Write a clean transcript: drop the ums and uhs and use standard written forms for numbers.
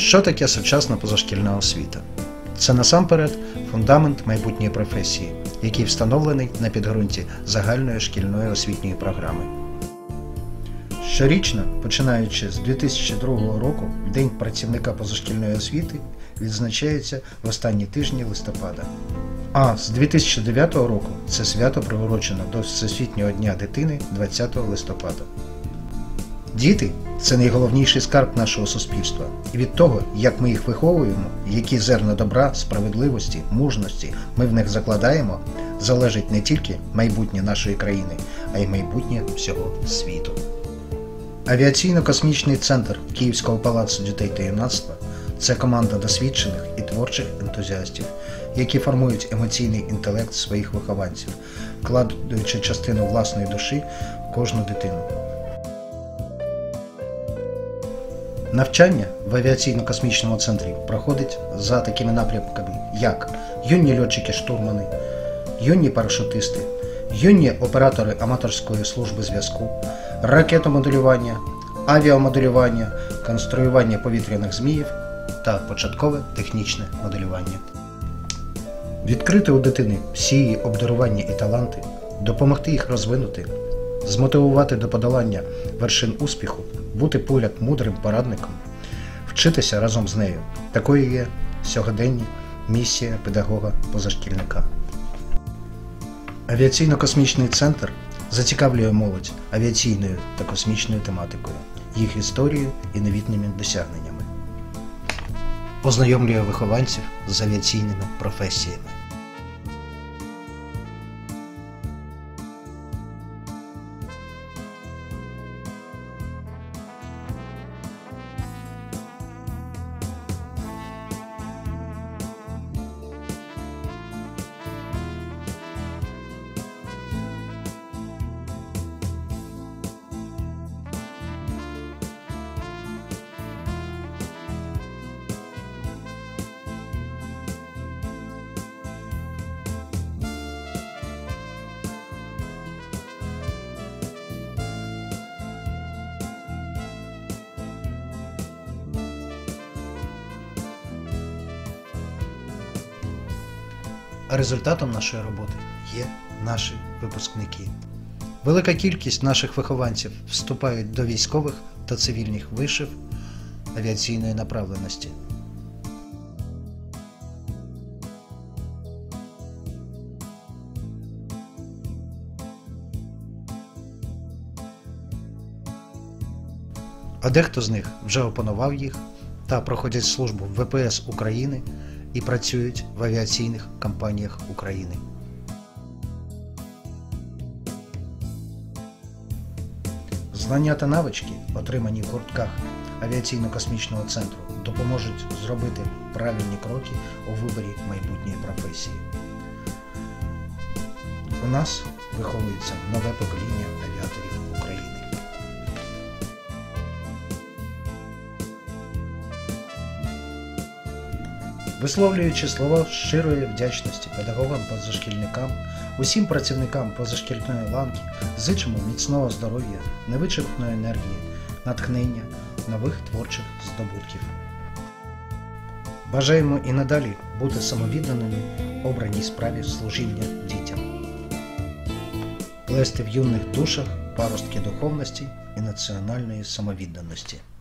Що таке сучасна позашкільна освіта? Це насамперед фундамент майбутньої професії, який встановлений на підґрунті загальної шкільної освітньої програми. Щорічно, починаючи з 2002 року, День працівника позашкільної освіти відзначається в останні тижні листопада. А з 2009 року це свято приурочено до Всесвітнього дня дитини 20 листопада. Діти – це найголовніший скарб нашого суспільства. І від того, як ми їх виховуємо, які зерна добра, справедливості, мужності ми в них закладаємо, залежить не тільки майбутнє нашої країни, а й майбутнє всього світу. Авіаційно-космічний центр Київського палацу дітей та юнацтва – це команда досвідчених і творчих ентузіастів, які формують емоційний інтелект своїх вихованців, вкладаючи частину власної душі в кожну дитину. Навчання в авіаційно-космічному центрі проходить за такими напрямками, як юні льотчики-штурмани, юні парашутисти, юні оператори аматорської служби зв'язку, ракетомоделювання, авіамоделювання, конструювання повітряних зміїв та початкове технічне моделювання. Відкрити у дитини всі її обдарування і таланти, допомогти їх розвинути, змотивувати до подолання вершин успіху, бути поряд мудрим порадником, вчитися разом з нею. Такою є сьогодення місія педагога-позашкільника. Авіаційно-космічний центр зацікавлює молодь авіаційною та космічною тематикою, їх історією і новітніми досягненнями. Ознайомлює вихованців з авіаційними професіями. А результатом нашої роботи є наші випускники. Велика кількість наших вихованців вступають до військових та цивільних вишів авіаційної направленості. А дехто з них вже опанував їх та проходять службу в ВПС України і працюють в авіаційних компаніях України. Знання та навички, отримані в гуртках авіаційно-космічного центру, допоможуть зробити правильні кроки у виборі майбутньої професії. У нас виховується нове покоління авіаторів України. Висловлюючи слова щирої вдячності педагогам-позашкільникам, усім працівникам позашкільної ланки, зичимо міцного здоров'я, невичерпної енергії, натхнення, нових творчих здобутків. Бажаємо і надалі бути самовідданими обраній справі служіння дітям. Плести в юних душах паростки духовності і національної самовідданості.